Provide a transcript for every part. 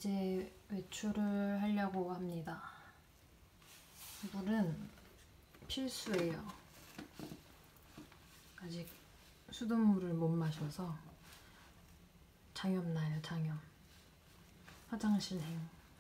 이제 외출을 하려고 합니다. 물은 필수예요. 아직 수돗물을 못 마셔서 장염 나요, 장염. 화장실 행.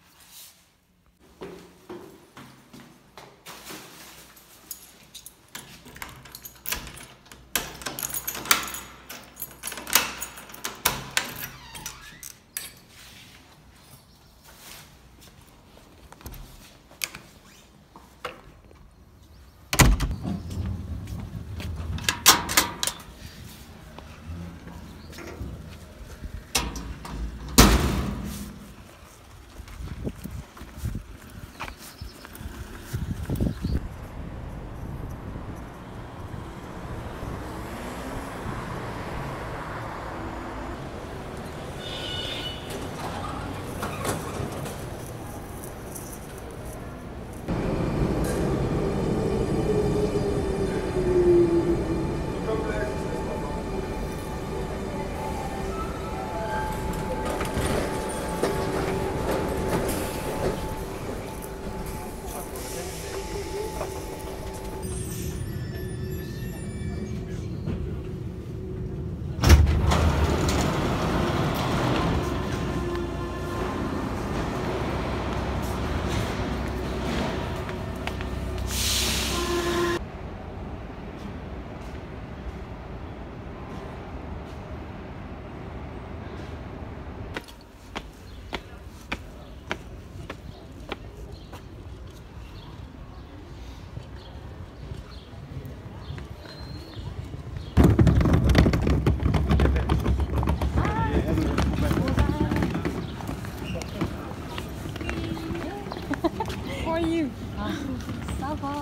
싸봐.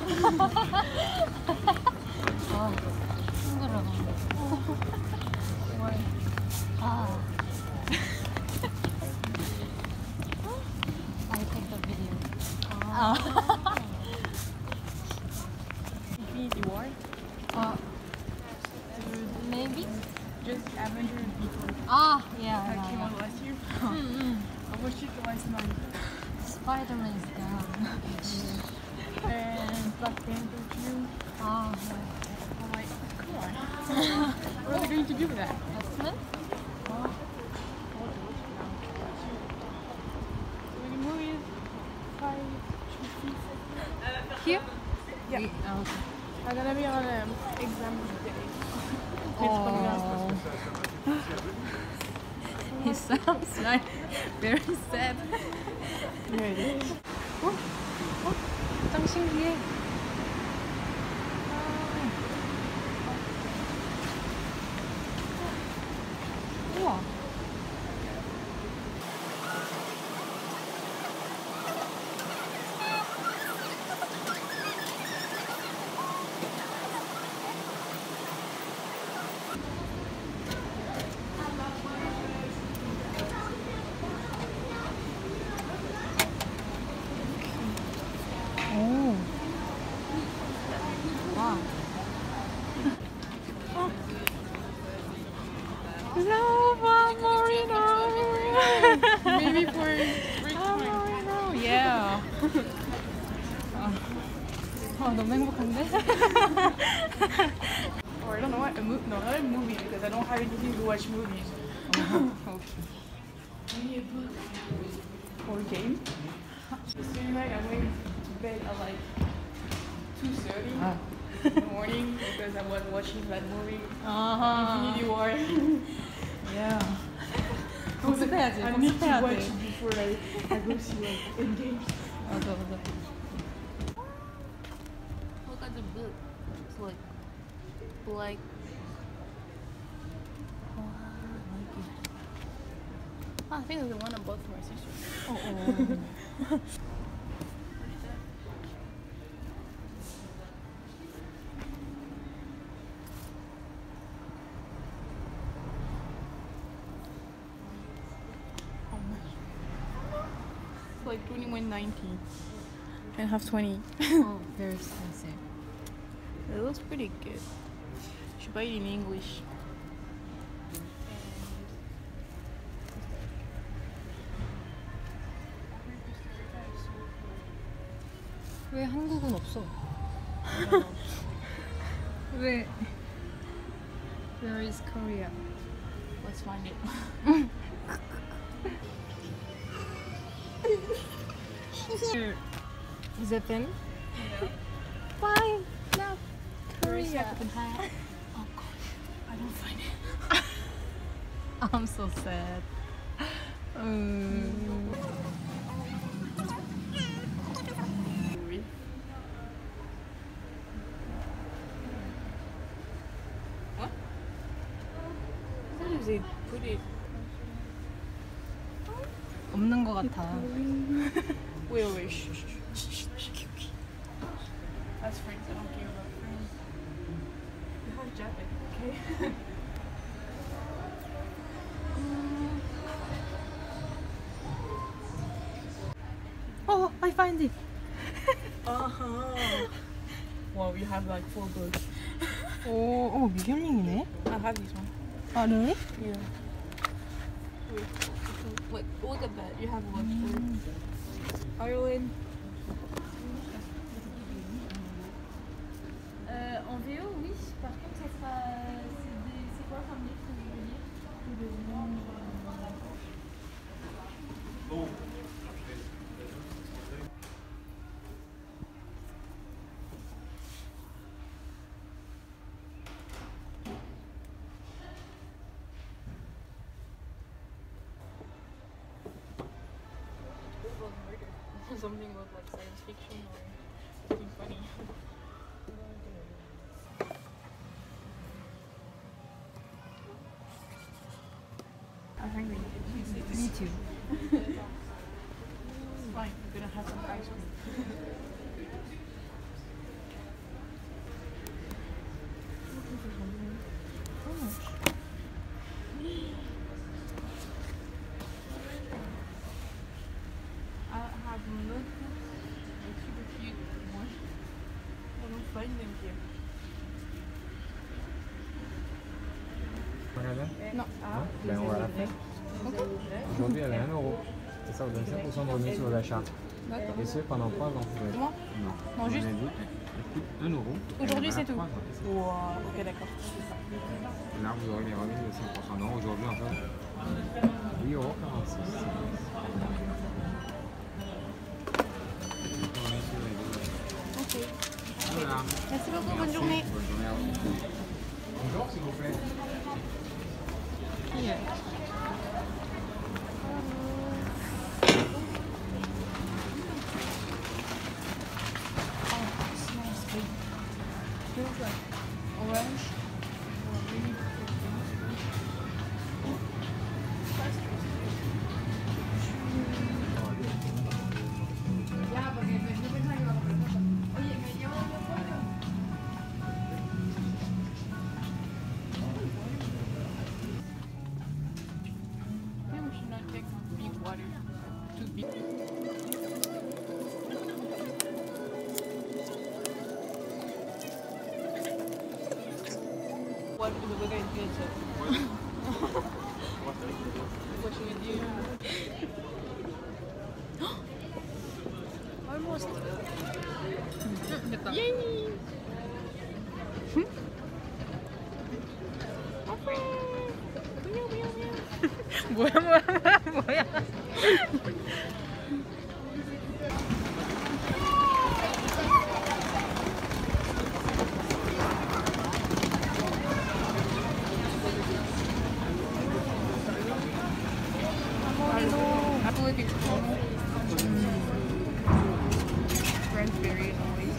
힘들어. I take the video. Infinity War? Maybe? Just Avengers before. Yeah. That came out last year. I watched it last night. Spider-Man is gone. And Black Panther 2. Yeah. I'm like, come on. What are they going to do with that? X-Men? Many movies. 5, 6. Here? Yeah. Okay. I'm gonna be on an exam day. It's coming out. He sounds like very sad. Yeah, it is. 짱 신기해. 우와. 오. 와. Love Marino. Maybe for break time. Marino. Yeah. 너무 행복한데? Or I don't know what, no, not a movie because I don't have anything to watch movies. Maybe a book or a game. So like I'm going to bed at like 2:30 in the morning because I was watching that movie Infinity War. Yeah. 복습해야지. I need to 복습해야 watch 돼. it before I go see like Endgame. 맞아. Look at the book. It's like black. I think it's the one I bought for my sister. It's like $21.90 and half 20. Very expensive. It looks pretty good. Should buy it in English. 왜 한국은 없어? 왜? Where is Korea? Let's find it. Japan? Why not Korea? Oh god, I don't find it. I'm so sad. What? Where does it put it? 없는 것 같아. Wait, shh. That's friends, I don't care about friends. You have Japan, okay? Oh, I find it. Wow, you have like 4 books. 오, 미결링이네. I have this one. 아, really? Yeah. Wait, look at that. You have what? Ireland. En VO, oui. Par contre, ça sera. C'est quoi comme livre que vous voulez lire? Something about like science fiction or something funny. I'm hungry. Me too. It's fine. We're gonna have some ice cream. I have looked at super cute one. I don't find them here. Regardez. Non. Non, ben on va la faire. Aujourd'hui, elle est 1 euro. C'est ça, vous donne 5% de remise sur l'achat. D'accord. Et ce, pendant 3 ans. Vous Comment? Non. Non, juste- On indique, elle coûte 1 euro. Aujourd'hui, Et c'est tout. voilà, 3 ans, c'est ça. Wow, ok, d'accord. Et là, vous aurez les remises de 5%. Non, aujourd'hui, en fait, 8,46 €. Ok. Voilà. Merci beaucoup, bonne journée. Bonne journée à vous. Bonjour, s'il vous plaît. Here. Feels like orange. Or maybe maybe we should not take big water. Too big. What do we going to do? What should we do? Almost. 됐다. Yay! 뭐야. Raspberry always.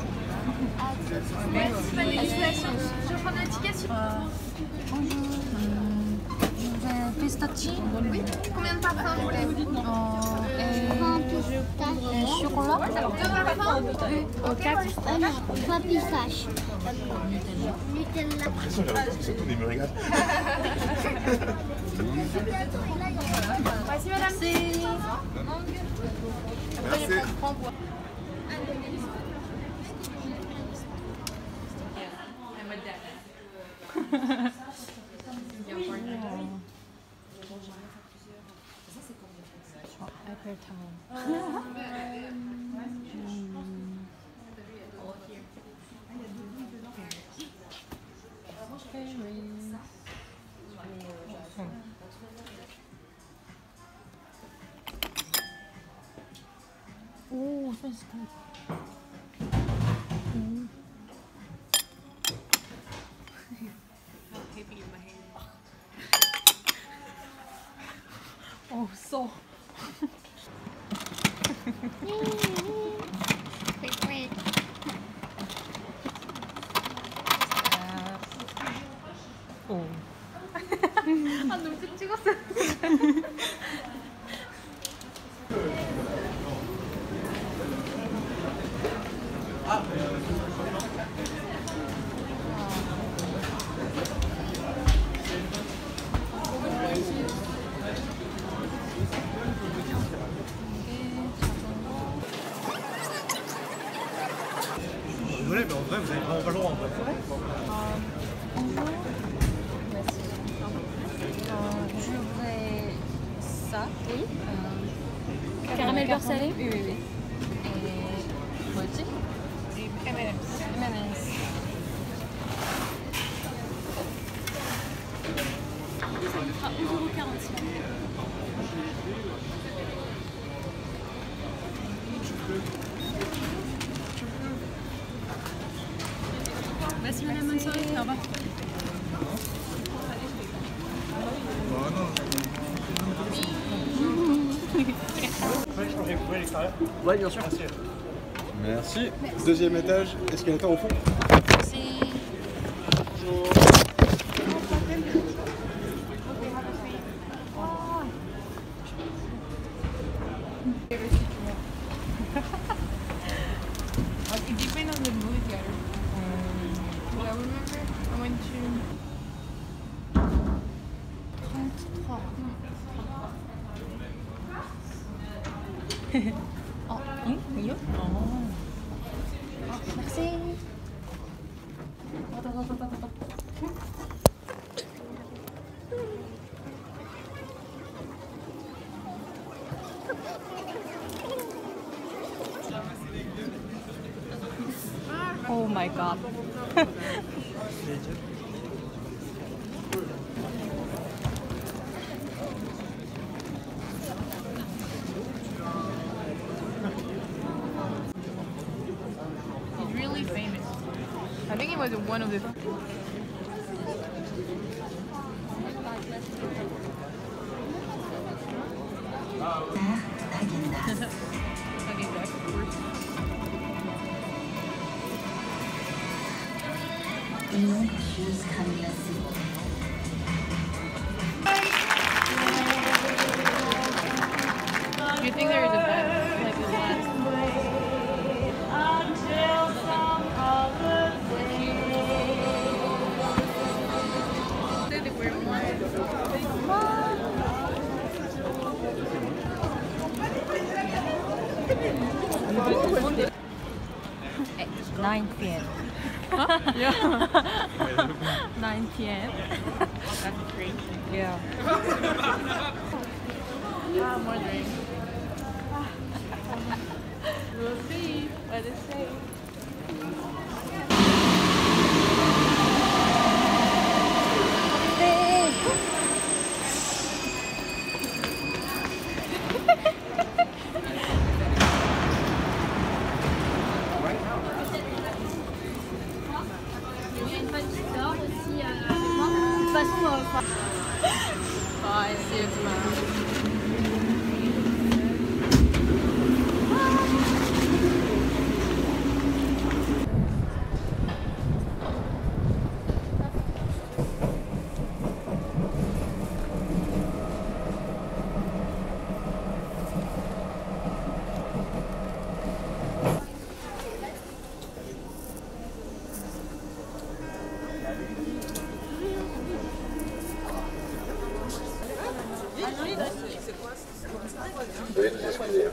Je prends le ticket sur. 피스타치? Oui. Combien de parfums vous voulez? chocolat? Deux parfums? Trois pistaches. Nutella. Surtout des me regarde. Voici madame. Merci. I'm a dad. 에펠타워. Heavy in my hand. Oh, so. 오. 아 눈빛 찍었어. Vous avez vraiment pas le droit en fait. Je voudrais ça. Oui. Caramel beurre salé. Oui, oui, oui. Et 뭐였지? M&M's. M&M's. Ah, 11,46 €. Merci madame, bonne soirée. Au revoir. Vous pouvez l'extérieur? Ouais, bien sûr. Merci. Deuxième étage, escalator au fond. It depends on the movie theater. I remember I went to 33. 응? 이요? merci. Oh my god. He's really famous. I think it was one of the. You think there is a best, like the last? At 9 p.m. Yeah. 9 p.m. That's great. Yeah. More drink. We'll see what it says. Il y a une pâte qui sort aussi. De toute façon, Bye, see you tomorrow. Veuillez nous excuser.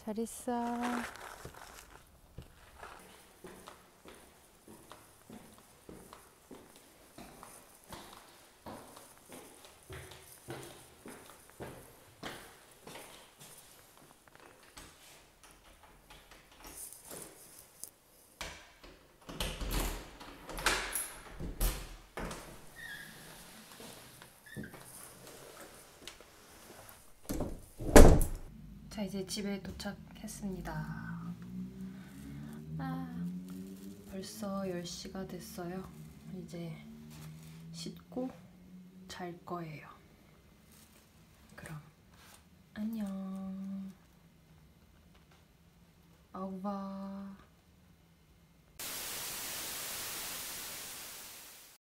잘 있어. 자, 이제 집에 도착했습니다. 벌써 10시가 됐어요. 이제 씻고 잘 거예요. 그럼 안녕. 아우바.